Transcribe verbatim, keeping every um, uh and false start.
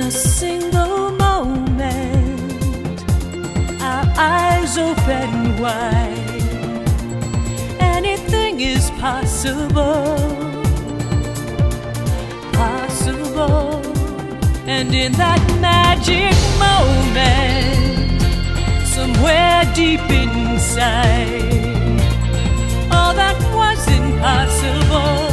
a single moment, our eyes open wide. Anything is possible, possible. And in that magic moment, somewhere deep inside, all that was impossible